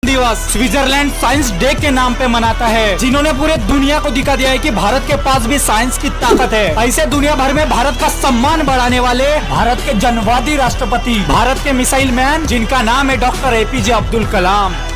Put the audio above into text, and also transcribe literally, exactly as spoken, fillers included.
दिवस Switzerland science day के नाम पे मनाता है, जिन्होंने पूरे दुनिया को दिखा दिया है कि भारत के पास भी साइंस की ताकत है। ऐसे दुनिया भर में भारत का सम्मान बढ़ाने वाले भारत के जनवादी राष्ट्रपति, भारत के मिसाइल मैन, जिनका नाम है डॉक्टर एपीजे अब्दुल कलाम।